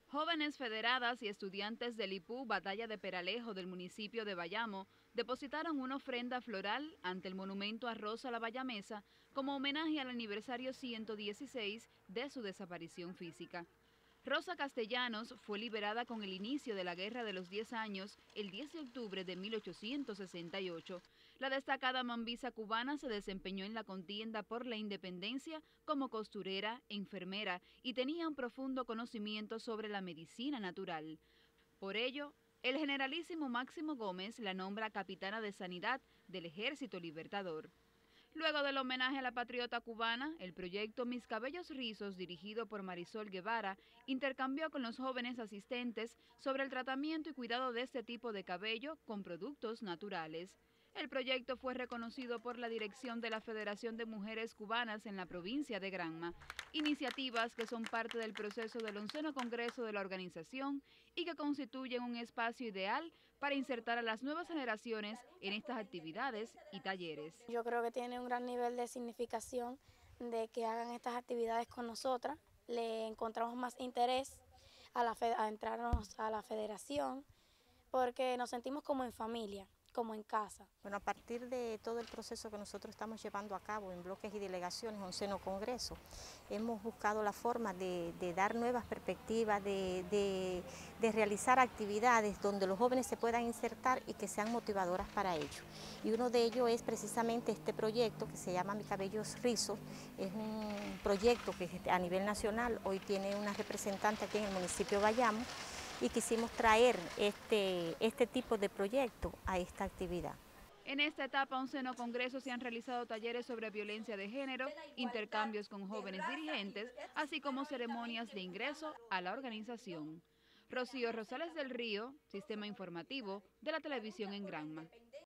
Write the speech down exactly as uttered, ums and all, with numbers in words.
Jóvenes federadas y estudiantes del I P U Batalla de Peralejo del municipio de Bayamo depositaron una ofrenda floral ante el monumento a Rosa la Bayamesa como homenaje al aniversario ciento dieciséis de su desaparición física. Rosa Castellanos fue liberada con el inicio de la Guerra de los Diez Años el diez de octubre de mil ochocientos sesenta y ocho. La destacada mambisa cubana se desempeñó en la contienda por la independencia como costurera, enfermera y tenía un profundo conocimiento sobre la medicina natural. Por ello, el generalísimo Máximo Gómez la nombra capitana de Sanidad del Ejército Libertador. Luego del homenaje a la patriota cubana, el proyecto Mis Cabellos Rizos, dirigido por Marisol Guevara, intercambió con los jóvenes asistentes sobre el tratamiento y cuidado de este tipo de cabello con productos naturales. El proyecto fue reconocido por la dirección de la Federación de Mujeres Cubanas en la provincia de Granma, iniciativas que son parte del proceso del onceno Congreso de la organización y que constituyen un espacio ideal para insertar a las nuevas generaciones en estas actividades y talleres. Yo creo que tiene un gran nivel de significación de que hagan estas actividades con nosotras. Le encontramos más interés a, la, a entrarnos a la federación porque nos sentimos como en familia, como en casa. Bueno, a partir de todo el proceso que nosotros estamos llevando a cabo en bloques y delegaciones, onceno Congreso, hemos buscado la forma de, de dar nuevas perspectivas, de, de, de realizar actividades donde los jóvenes se puedan insertar y que sean motivadoras para ello. Y uno de ellos es precisamente este proyecto que se llama Mis Cabellos Rizos. Es un proyecto que a nivel nacional hoy tiene una representante aquí en el municipio de Bayamo, y quisimos traer este, este tipo de proyecto a esta actividad. En esta etapa, onceno Congreso, se han realizado talleres sobre violencia de género, intercambios con jóvenes dirigentes, así como ceremonias de ingreso a la organización. Rocío Rosales del Río, Sistema Informativo de la Televisión en Granma.